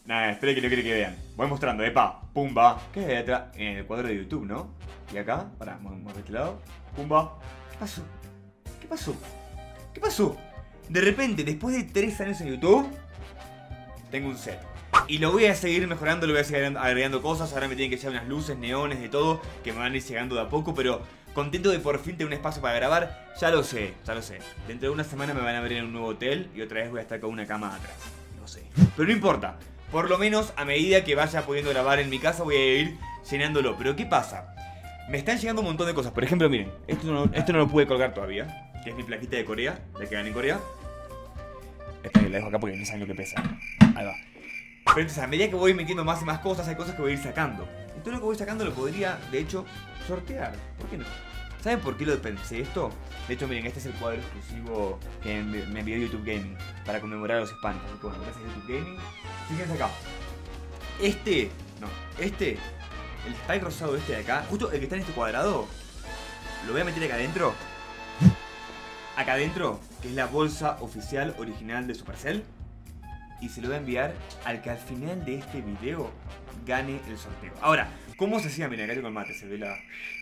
Nada, espere que no quiere que vean. Voy mostrando, epa, pumba. ¿Qué hay detrás? En el cuadro de YouTube, ¿no? Y acá, pará, mueve de este lado. Pumba. ¿Qué pasó? ¿Qué pasó? ¿Qué pasó? De repente, después de 3 años en YouTube, tengo un set. Y lo voy a seguir mejorando, lo voy a seguir agregando cosas. Ahora me tienen que llegar unas luces, neones, de todo, que me van a ir llegando de a poco, pero contento de por fin tener un espacio para grabar. Ya lo sé, ya lo sé. Dentro de una semana me van a ver en un nuevo hotel y otra vez voy a estar con una cama atrás. No sé. Pero no importa. Por lo menos a medida que vaya pudiendo grabar en mi casa voy a ir llenándolo. Pero ¿qué pasa? Me están llegando un montón de cosas. Por ejemplo, miren, esto no lo pude colgar todavía, que es mi plaquita de Corea, la que gané en Corea. Esta la dejo acá porque no saben lo que pesa. Ahí va. Pero entonces a medida que voy metiendo más y más cosas, hay cosas que voy a ir sacando. Y todo lo que voy sacando lo podría, de hecho, sortear. ¿Por qué no? ¿Saben por qué lo pensé esto? De hecho, miren, este es el cuadro exclusivo que me envió YouTube Gaming para conmemorar a los hispanos. Así que bueno, gracias a YouTube Gaming. Fíjense acá. El spike rosado este de acá, justo el que está en este cuadrado, lo voy a meter acá adentro. Acá adentro, que es la bolsa oficial original de Supercell. Y se lo voy a enviar al que al final de este video gane el sorteo. Ahora, ¿cómo se hacía? Miren, acá tengo el mate, se ve la...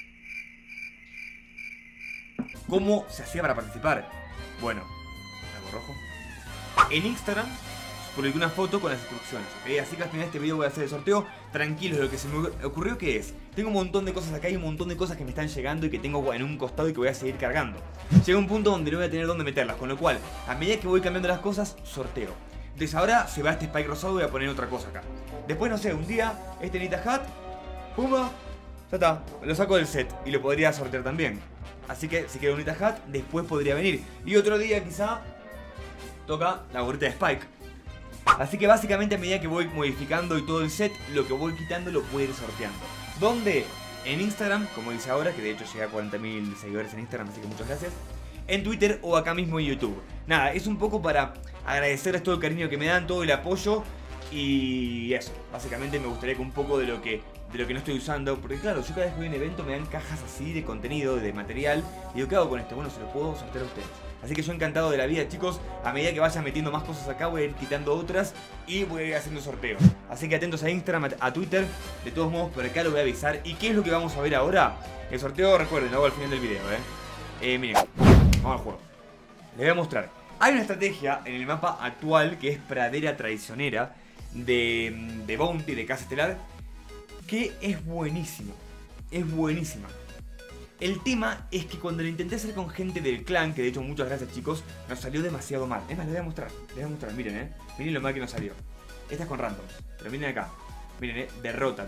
¿Cómo se hacía para participar? Bueno, algo rojo. En Instagram publiqué una foto con las instrucciones, ¿ok? Así que al final de este video voy a hacer el sorteo. Tranquilos, lo que se me ocurrió que es, tengo un montón de cosas acá y un montón de cosas que me están llegando y que tengo en un costado y que voy a seguir cargando. Llega un punto donde no voy a tener dónde meterlas, con lo cual, a medida que voy cambiando las cosas, sorteo. Entonces ahora se va este spike rosado y voy a poner otra cosa acá. Después, no sé, un día, este Nita Hat, pumba, ya está, lo saco del set y lo podría sortear también. Así que si quiero un Nita Hat, después podría venir. Y otro día quizá toca la gorrita de Spike. Así que básicamente a medida que voy modificando y todo el set, lo que voy quitando lo puedo ir sorteando. ¿Dónde? En Instagram, como dice ahora, que de hecho llega a 40.000 seguidores en Instagram, así que muchas gracias. En Twitter o acá mismo en YouTube. Nada, es un poco para agradecerles todo el cariño que me dan, todo el apoyo. Y eso, básicamente me gustaría que un poco de lo que no estoy usando, porque claro, yo cada vez que voy a un evento me dan cajas así de contenido, de material. Y digo, ¿qué hago con esto? Bueno, se lo puedo sortear a ustedes. Así que yo encantado de la vida, chicos. A medida que vaya metiendo más cosas acá, voy a ir quitando otras y voy a ir haciendo sorteos. Así que atentos a Instagram, a Twitter. De todos modos, por acá lo voy a avisar. ¿Y qué es lo que vamos a ver ahora? El sorteo, recuerden, lo hago al final del video, miren, vamos al juego. Les voy a mostrar. Hay una estrategia en el mapa actual que es pradera traicionera de Bounty, de Casa Estelar, que es buenísima. Es buenísima. El tema es que cuando lo intenté hacer con gente del clan, que de hecho muchas gracias chicos, nos salió demasiado mal. Es más, les voy a mostrar, miren, miren lo mal que nos salió. Esta es con randoms, pero miren acá. Miren, derrota.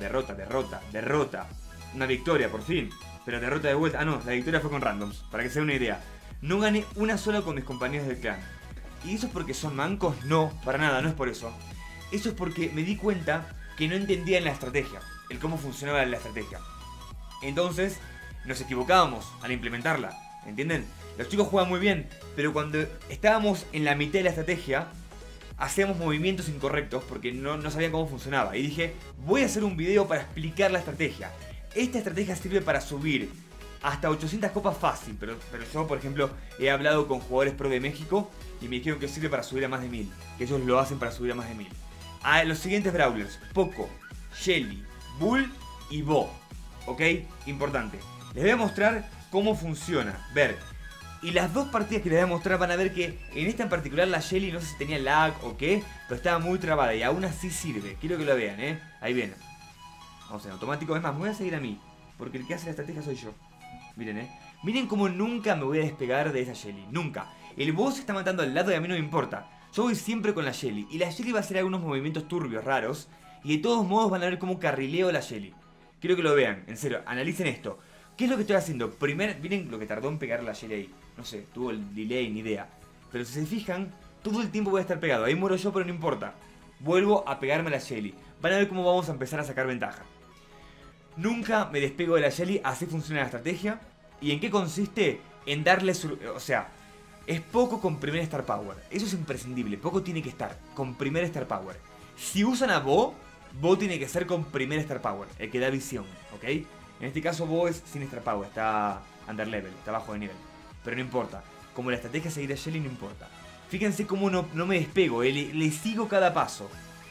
Una victoria por fin, pero derrota de vuelta. Ah no, la victoria fue con randoms, para que se den una idea. No gané una sola con mis compañeros del clan. ¿Y eso es porque son mancos? No, para nada, no es por eso. Eso es porque me di cuenta que no entendían la estrategia, el cómo funcionaba la estrategia. Entonces nos equivocábamos al implementarla, ¿entienden? Los chicos juegan muy bien, pero cuando estábamos en la mitad de la estrategia, hacíamos movimientos incorrectos porque no sabían cómo funcionaba. Y dije, voy a hacer un video para explicar la estrategia. Esta estrategia sirve para subir hasta 800 copas fácil, pero yo, por ejemplo, he hablado con jugadores pro de México y me dijeron que sirve para subir a más de 1000. Que ellos lo hacen para subir a más de 1000. A los siguientes brawlers, Poco, Shelly, Bull y Bo. ¿Ok? Importante. Les voy a mostrar cómo funciona. Ver. Y las dos partidas que les voy a mostrar van a ver que en esta en particular la Shelly no sé si tenía lag o qué, pero estaba muy trabada y aún así sirve. Quiero que lo vean, Ahí viene. Vamos en automático. Es más, me voy a seguir a mí, porque el que hace la estrategia soy yo. Miren, Miren cómo nunca me voy a despegar de esa Shelly. Nunca. El boss se está matando al lado y a mí no me importa. Yo voy siempre con la Shelly. Y la Shelly va a hacer algunos movimientos turbios, raros. Y de todos modos van a ver cómo carrileo la Shelly. Quiero que lo vean, en serio, analicen esto. ¿Qué es lo que estoy haciendo? Primero, miren lo que tardó en pegar la Shelly ahí. No sé, tuvo el delay, ni idea. Pero si se fijan, todo el tiempo voy a estar pegado. Ahí muero yo, pero no importa. Vuelvo a pegarme a la Shelly. Van a ver cómo vamos a empezar a sacar ventaja. Nunca me despego de la Shelly, así funciona la estrategia. ¿Y en qué consiste? En darle su... O sea, es Poco con primer Star Power. Eso es imprescindible, Poco tiene que estar con primer Star Power. Si usan a Bo, Bo tiene que ser con primer Star Power, el que da visión, ¿ok? En este caso Bo es sin Star Power, está under level, está bajo de nivel. Pero no importa, como la estrategia seguir a Shelly no importa. Fíjense cómo no me despego, le sigo cada paso.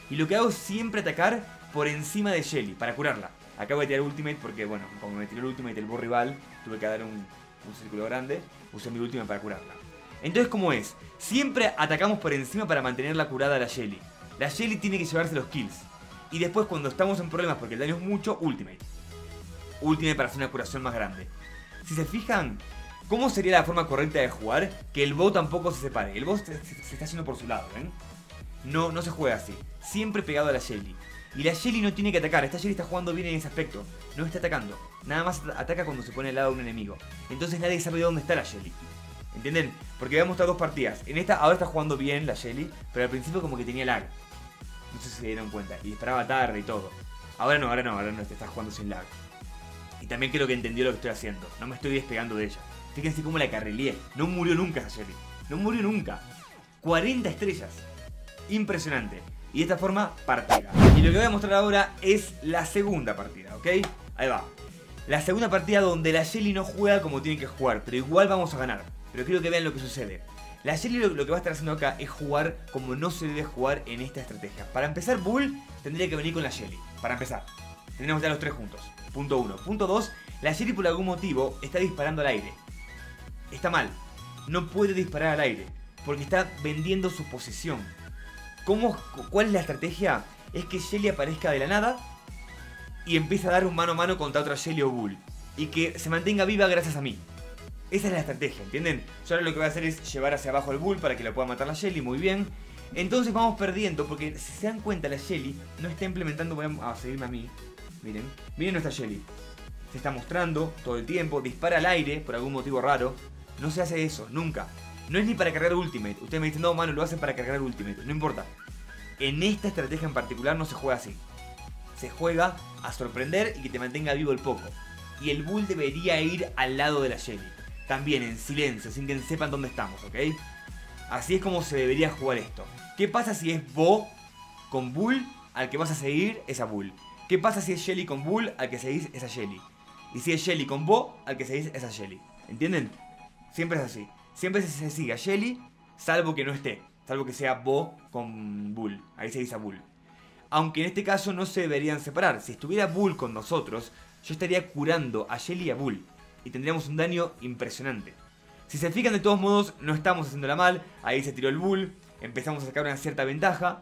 Y lo que hago es siempre atacar por encima de Shelly, para curarla. Acabo de tirar ultimate porque, bueno, como me tiró el ultimate el boss rival, tuve que dar un círculo grande, usé mi ultimate para curarla. Entonces, ¿cómo es? Siempre atacamos por encima para mantenerla curada a la Shelly. La Shelly tiene que llevarse los kills. Y después, cuando estamos en problemas porque el daño es mucho, ultimate. Ultimate para hacer una curación más grande. Si se fijan, ¿cómo sería la forma correcta de jugar? Que el bot tampoco se separe. El bot se está yendo por su lado, ¿ven? No se juega así. Siempre pegado a la Shelly. Y la Shelly no tiene que atacar. Esta Shelly está jugando bien en ese aspecto. No está atacando. Nada más ataca cuando se pone al lado de un enemigo. Entonces nadie sabe dónde está la Shelly. ¿Entienden? Porque habíamos mostrado dos partidas. En esta ahora está jugando bien la Shelly, pero al principio como que tenía lag. No sé si se dieron cuenta. Y disparaba tarde y todo. Ahora no está jugando sin lag. Y también creo que entendió lo que estoy haciendo. No me estoy despegando de ella. Fíjense cómo la carrileé. No murió nunca esa Shelly. No murió nunca. 40 estrellas. Impresionante. Y de esta forma, partida. Y lo que voy a mostrar ahora es la segunda partida, ¿ok? Ahí va. La segunda partida donde la Shelly no juega como tiene que jugar, pero igual vamos a ganar. Pero quiero que vean lo que sucede. La Shelly lo que va a estar haciendo acá es jugar como no se debe jugar en esta estrategia. Para empezar, Bull tendría que venir con la Shelly. Para empezar. Tenemos ya los tres juntos. Punto 1. Punto 2. La Shelly por algún motivo está disparando al aire. Está mal. No puede disparar al aire. Porque está vendiendo su posición. ¿Cuál es la estrategia? Es que Shelly aparezca de la nada y empiece a dar un mano a mano contra otra Shelly o Bull. Y que se mantenga viva gracias a mí. Esa es la estrategia, ¿entienden? Yo ahora lo que voy a hacer es llevar hacia abajo al Bull para que lo pueda matar la Shelly, muy bien. Entonces vamos perdiendo porque si se dan cuenta la Shelly no está implementando... Voy a seguirme a mí. Miren nuestra Shelly. Se está mostrando todo el tiempo, dispara al aire por algún motivo raro. No se hace eso, nunca. No es ni para cargar ultimate. Ustedes me dicen, no, mano, lo hacen para cargar ultimate. No importa. En esta estrategia en particular no se juega así. Se juega a sorprender y que te mantenga vivo el poco. Y el Bull debería ir al lado de la Shelly. También en silencio, sin que sepan dónde estamos, ¿ok? Así es como se debería jugar esto. ¿Qué pasa si es Bo con Bull? Al que vas a seguir es a Bull. ¿Qué pasa si es Shelly con Bull? Al que seguís es a Shelly. Y si es Shelly con Bo, al que seguís es a Shelly. ¿Entienden? Siempre es así. Siempre se sigue a Shelly, salvo que no esté. Salvo que sea Bo con Bull. Ahí se dice a Bull. Aunque en este caso no se deberían separar. Si estuviera Bull con nosotros, yo estaría curando a Shelly y a Bull. Y tendríamos un daño impresionante. Si se fijan, de todos modos, no estamos haciéndola mal. Ahí se tiró el Bull. Empezamos a sacar una cierta ventaja.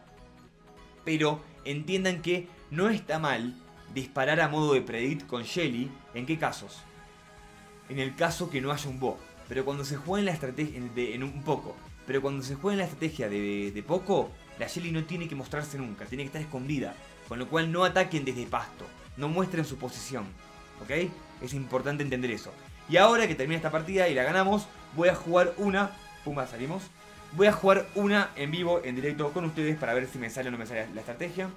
Pero entiendan que no está mal disparar a modo de predict con Shelly. ¿En qué casos? En el caso que no haya un Bo. Pero cuando se juega en la estrategia Pero cuando se juega en la estrategia de poco, la Shelly no tiene que mostrarse nunca, tiene que estar escondida. Con lo cual no ataquen desde pasto, no muestren su posición. ¿Ok? Es importante entender eso. Y ahora que termina esta partida y la ganamos, voy a jugar una... Pumba, salimos. Voy a jugar una en vivo, en directo con ustedes para ver si me sale o no me sale la estrategia.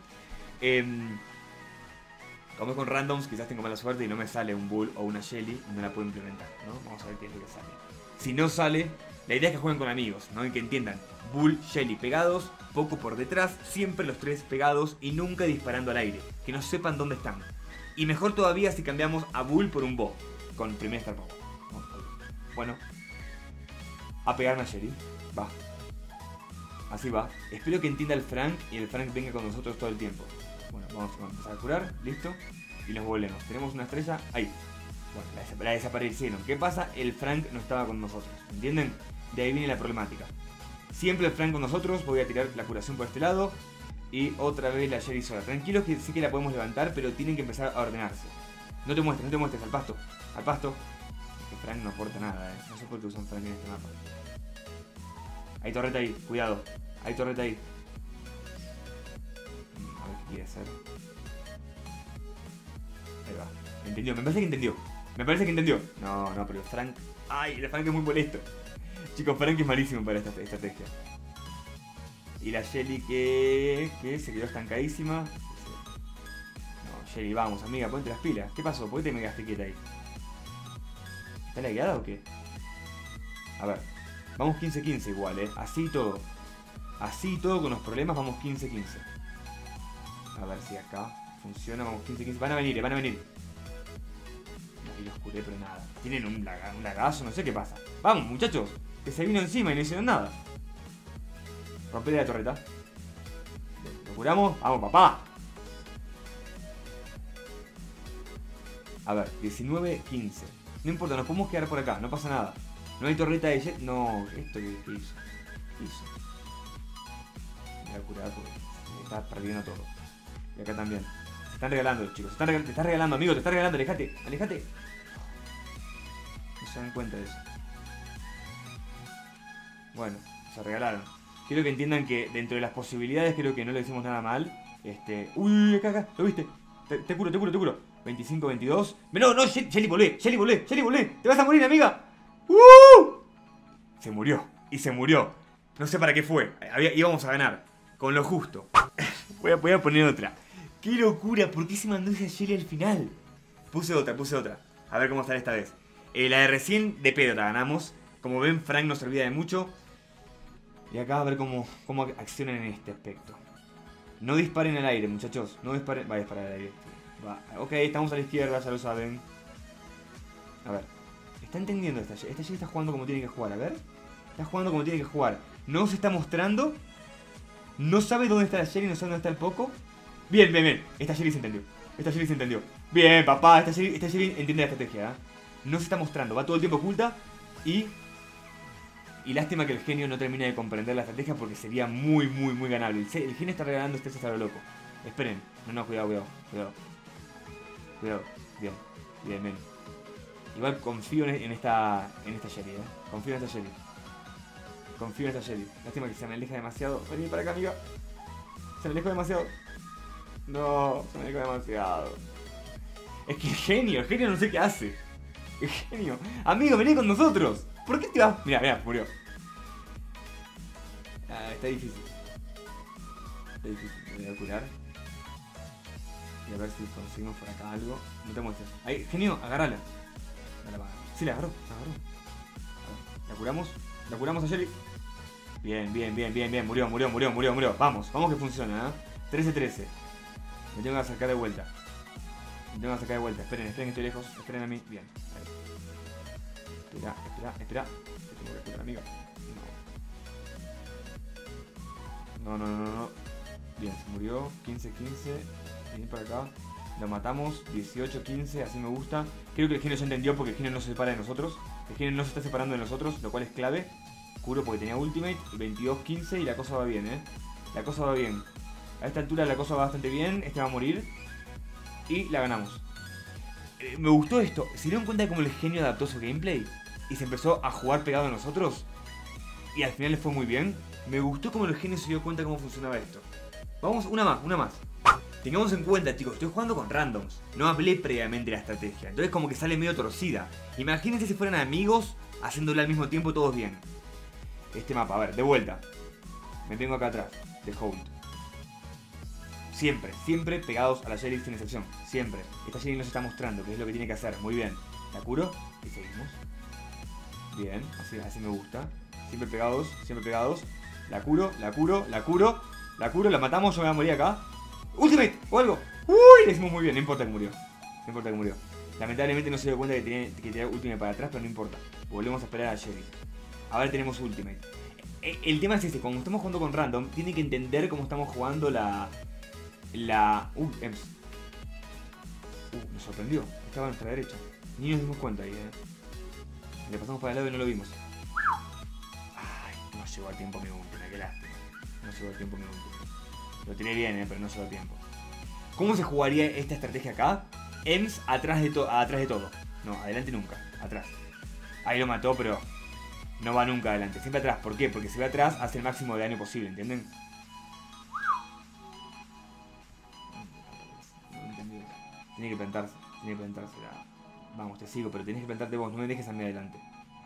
Como es con randoms, quizás tengo mala suerte y no me sale un Bull o una Shelly y no la puedo implementar, ¿no? Vamos a ver qué es lo que sale. Si no sale, la idea es que jueguen con amigos, ¿no? Y que entiendan, Bull, Shelly pegados, poco por detrás, siempre los tres pegados y nunca disparando al aire. Que no sepan dónde están. Y mejor todavía si cambiamos a Bull por un Bo, con primer Star Power. Bueno, a pegarme a Shelly, va. Así va. Espero que entienda el Frank y el Frank venga con nosotros todo el tiempo. Bueno, vamos a empezar a curar, listo. Y nos volvemos. Tenemos una estrella ahí. Bueno, la desaparecieron. ¿Qué pasa? El Frank no estaba con nosotros. ¿Entienden? De ahí viene la problemática. Siempre el Frank con nosotros. Voy a tirar la curación por este lado. Y otra vez la Shelly sola. Tranquilos que sí que la podemos levantar, pero tienen que empezar a ordenarse. No te muestres, al pasto. Al pasto. Es que Frank no aporta nada, No sé por qué usan Frank en este mapa. Hay torreta ahí, cuidado. Hay torreta ahí. A ver qué quiere hacer. Ahí va. ¿Entendió? Me parece que entendió. No, pero Frank... ¡Ay! El Frank es muy molesto. Chicos, Frank es malísimo para esta estrategia. Y la Shelly que se quedó estancadísima. No, Shelly, vamos, amiga, ponte las pilas. ¿Qué pasó? ¿Por qué te me quedaste quieta ahí? ¿Está lagueada o qué? A ver. Vamos 15-15 igual, Así todo. Así todo con los problemas, vamos 15-15. A ver si acá funciona, vamos 15-15. Van a venir. Ahí los curé, pero nada. Tienen un lagazo, no sé qué pasa. Vamos, muchachos, que se vino encima y no hicieron nada. Rompele la torreta. curamos. Vamos, papá. A ver, 19, 15. No importa, nos podemos quedar por acá, no pasa nada. No hay torreta de jet. No, esto que hizo. ¿Qué hizo? Me voy a curar porque me está perdiendo todo. Y acá también. Se están regalando, chicos. Te estás regalando, amigo, te estás regalando. Alejate, alejate. No se dan cuenta de eso. Bueno, se regalaron. Quiero que entiendan que dentro de las posibilidades creo que no le decimos nada mal. Uy, acá, ¿lo viste? Te curo. 25, 22. No, Shelly, volvé. Te vas a morir, amiga. Se murió. Y se murió. No sé para qué fue. Íbamos a ganar. Con lo justo. Voy a poner otra. ¡Qué locura! ¿Por qué se mandó esa Shelly al final? Puse otra. A ver cómo sale esta vez. La de recién de pedo la ganamos. Como ven, Frank nos servía de mucho. Y acá a ver cómo accionan en este aspecto. No disparen al aire, muchachos. No disparen. Va a disparar al aire. Va. Ok, estamos a la izquierda, ya lo saben. A ver. ¿Está entendiendo esta Shelly? Esta Shelly está jugando como tiene que jugar, a ver. Está jugando como tiene que jugar. No se está mostrando. No sabe dónde está la Shelly, no sabe dónde está el Poco. Bien. Esta Shelly se entendió. Bien, papá. Esta Shelly entiende la estrategia, ¿eh? No se está mostrando. Va todo el tiempo oculta. Y lástima que el genio no termine de comprender la estrategia porque sería muy ganable. El genio está regalando este César loco. Esperen. No, cuidado. Bien. Igual confío en esta Shelly, Confío en esta Shelly. Lástima que se me aleja demasiado. Vení para acá, amiga. Se me alejó demasiado. No, se me alejó demasiado. Es que el genio no sé qué hace. El genio. Amigo, vení con nosotros. ¿Por qué te vas? Mira, murió. Está difícil. Me voy a curar. Y a ver si conseguimos por acá algo. No te muestres. Ahí, genio, agárrala. Sí, la agarró. La curamos a Shelly. Bien. Murió. Vamos que funciona, 13-13. Me tengo que acercar de vuelta. Esperen, estoy lejos. Esperen a mí. Bien. Ahí. Espera. Te tengo que curar, amiga. No. Bien, se murió. 15-15. Vení para acá. Lo matamos. 18-15. Así me gusta. Creo que el genio ya entendió porque el genio no se separa de nosotros. El genio no se está separando de nosotros, lo cual es clave. Curo porque tenía ultimate. 22-15 y la cosa va bien, La cosa va bien. A esta altura la cosa va bastante bien. Este va a morir. Y la ganamos. Me gustó esto. ¿Se dieron cuenta de cómo el genio adaptó su gameplay? Y se empezó a jugar pegado a nosotros. Y al final le fue muy bien. Me gustó cómo el genio se dio cuenta de cómo funcionaba esto. Vamos, una más. Tengamos en cuenta, chicos, estoy jugando con randoms. No hablé previamente la estrategia. Entonces como que sale medio torcida. Imagínense si fueran amigos haciéndolo al mismo tiempo todos bien. Este mapa, a ver, de vuelta. Me vengo acá atrás, de hold. Siempre pegados a la Shelly sin excepción. Siempre. Esta Shelly nos está mostrando que es lo que tiene que hacer. Muy bien. La curo y seguimos. Bien, así me gusta. Siempre pegados. La curo. La matamos, yo me voy a morir acá. ¡Ultimate! O algo. ¡Uy! Le hicimos muy bien, no importa que murió. Lamentablemente no se dio cuenta que tenía que tirar ultimate para atrás, pero no importa. Volvemos a esperar a Shelly. Ahora tenemos ultimate. El tema es este, cuando estamos jugando con random, tiene que entender cómo estamos jugando Ems. Nos sorprendió. Estaba a nuestra derecha. Ni nos dimos cuenta ahí, Le pasamos para el lado y no lo vimos. Ay, no llegó a tiempo mi ultimate, qué lástima. Lo tiré bien, pero no llegó a tiempo. ¿Cómo se jugaría esta estrategia acá? Ems atrás de todo. No, adelante nunca. Atrás. Ahí lo mató, pero no va nunca adelante. Siempre atrás. ¿Por qué? Porque si va atrás hace el máximo de daño posible, ¿entienden? No entendí. Tiene que plantarse. Vamos, te sigo, pero tenés que plantarte vos. No me dejes a mí adelante.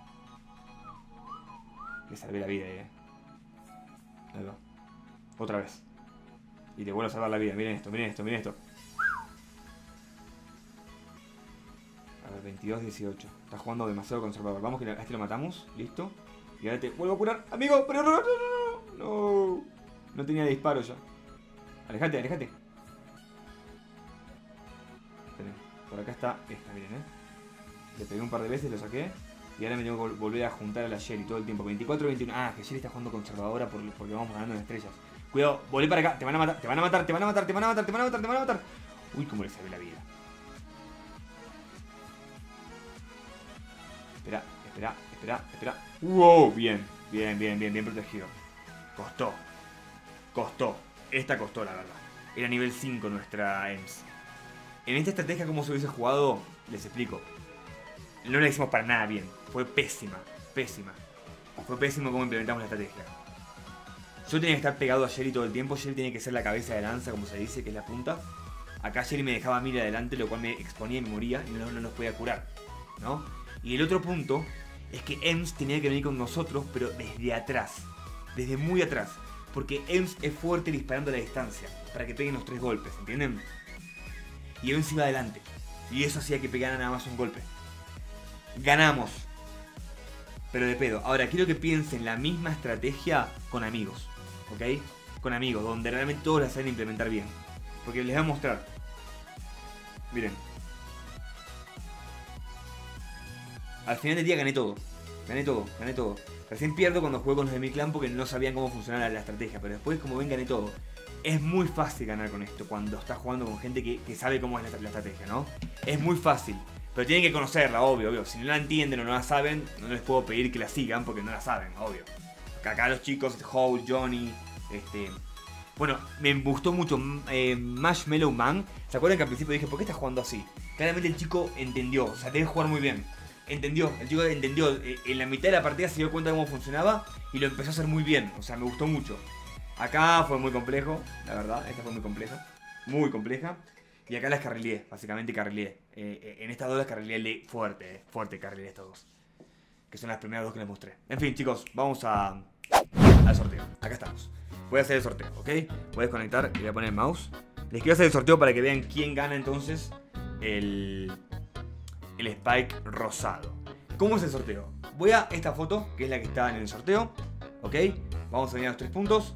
Le salvé la vida, Ahí va. Otra vez. Y te vuelvo a salvar la vida. Miren esto. A ver, 22-18. Está jugando demasiado conservador. Vamos que a este lo matamos. Listo. Y ahora te vuelvo a curar. Amigo, pero no. No tenía disparo ya. Alejate. Esperen. Por acá está esta, miren, Le pegué un par de veces, lo saqué. Y ahora me tengo que volver a juntar a la Shelly todo el tiempo. 24-21. Ah, que Shelly está jugando conservadora porque vamos ganando en estrellas. Cuidado, volé para acá. Te van a matar, te van a matar, te van a matar, te van a matar, te van a matar, te van a matar. Uy, cómo le sabe la vida. Espera, espera, espera, espera. Wow, bien, bien, bien, bien, bien protegido. Costó. Costó. Esta costó, la verdad. Era nivel 5 nuestra EMS. En esta estrategia, como se hubiese jugado, les explico. No la hicimos para nada bien. Fue pésima, pésima. Fue pésimo cómo implementamos la estrategia. Yo tenía que estar pegado a Shelly todo el tiempo. Shelly tiene que ser la cabeza de lanza, como se dice, que es la punta. Acá Shelly me dejaba a mí adelante, lo cual me exponía y me moría y no nos podía curar, ¿no? Y el otro punto es que EMS tenía que venir con nosotros, pero desde atrás. Desde muy atrás. Porque EMS es fuerte disparando a la distancia, para que peguen los 3 golpes, ¿entienden? Y EMS iba adelante. Y eso hacía que pegaran nada más un golpe. Ganamos. Pero de pedo. Ahora, quiero que piensen la misma estrategia con amigos. ¿Ok? Con amigos, donde realmente todos la saben implementar bien. Porque les voy a mostrar. Miren. Al final del día gané todo. Gané todo, gané todo. Recién pierdo cuando juego con los de mi clan porque no sabían cómo funcionaba la estrategia. Pero después, como ven, gané todo. Es muy fácil ganar con esto cuando estás jugando con gente que sabe cómo es la estrategia, ¿no? Es muy fácil. Pero tienen que conocerla, obvio, obvio. Si no la entienden o no la saben, no les puedo pedir que la sigan porque no la saben, obvio. Acá los chicos, Howl, Johnny, Bueno, me gustó mucho Marshmallow Man. ¿Se acuerdan que al principio dije, ¿por qué estás jugando así? Claramente el chico entendió, o sea, debe jugar muy bien. Entendió, el chico entendió. En la mitad de la partida se dio cuenta de cómo funcionaba y lo empezó a hacer muy bien. O sea, me gustó mucho. Acá fue muy complejo, la verdad. Esta fue muy compleja. Muy compleja. Y acá las carrileé, básicamente carrileé. En estas dos las carrileé fuerte, fuerte carrileé estas dos. Que son las primeras dos que les mostré. En fin, chicos, vamos al sorteo. Acá estamos. Voy a hacer el sorteo, ¿ok? Voy a desconectar y voy a poner el mouse. Les quiero hacer el sorteo para que vean quién gana entonces el Spike rosado. ¿Cómo es el sorteo? Voy a esta foto, que es la que está en el sorteo, ¿ok? Vamos a venir a los 3 puntos.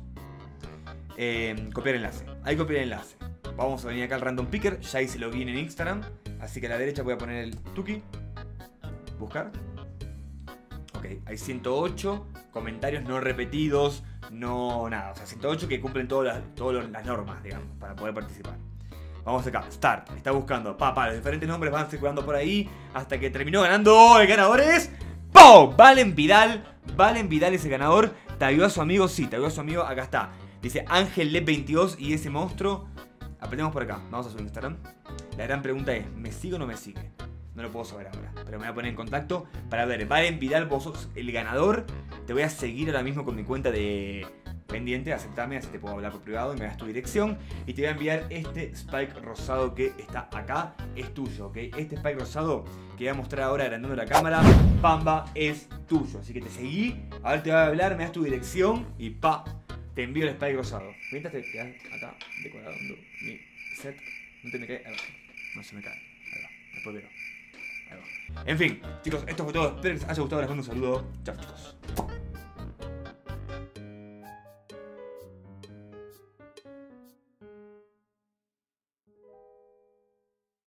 Copiar enlace. Ahí copiar enlace. Vamos a venir acá al Random Picker. Ya hice login en Instagram. Así que a la derecha voy a poner el Tuki. Buscar. Ok, hay 108 comentarios no repetidos. No nada. O sea, 108 que cumplen todas las normas, digamos, para poder participar. Vamos acá, Start. Está buscando. Los diferentes nombres van circulando por ahí. Hasta que terminó ganando. El ganador es ¡Pau! Valen Vidal. Valen Vidal es el ganador. Tagueó a su amigo. Sí, tagueó a su amigo. Acá está. Dice Ángel Lep 22 y ese monstruo. Apretemos por acá, vamos a su Instagram. La gran pregunta es, ¿me sigue o no me sigue? No lo puedo saber ahora, pero me voy a poner en contacto para ver. Valen Vidal, vos sos el ganador. Te voy a seguir ahora mismo con mi cuenta de pendiente, aceptame, así te puedo hablar por privado y me das tu dirección. Y te voy a enviar este Spike rosado que está acá, es tuyo, ¿ok? Este Spike rosado que voy a mostrar ahora agrandando la cámara, pamba, es tuyo. Así que te seguí, ahora te voy a hablar, me das tu dirección y pa, te envío el Spike rosado. Mientras te quedas acá decorando mi set. No te me cae. Ahí va. No se me cae. Ahí va. Después veo. Ahí va. En fin, chicos, esto fue todo. Espero que les haya gustado. Les mando un saludo. Chao, chicos.